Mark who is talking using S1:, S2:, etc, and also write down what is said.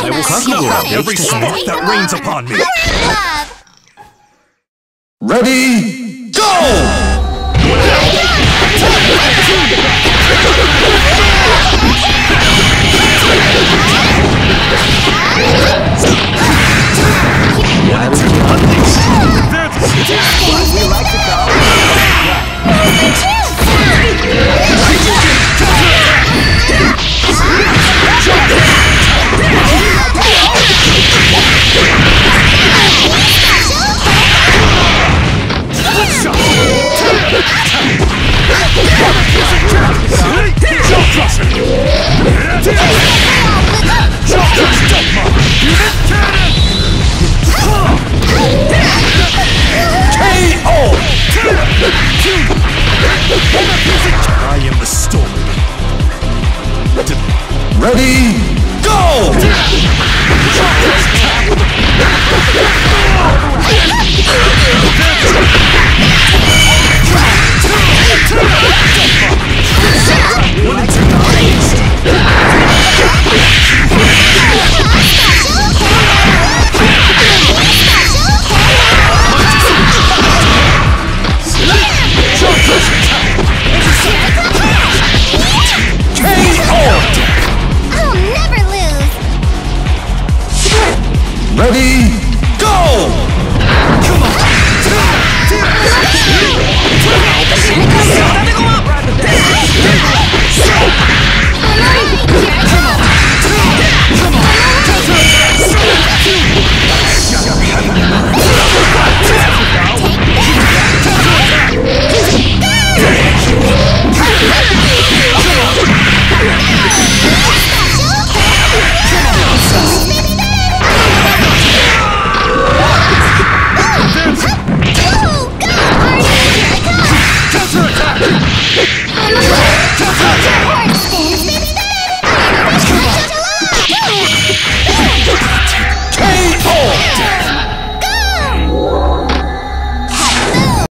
S1: I will cut you out every spot that rains upon me.
S2: Ready, go!
S3: We like to go.
S1: I am the storm.
S2: Ready, go! Ready, go! Come on!
S4: Counter attack!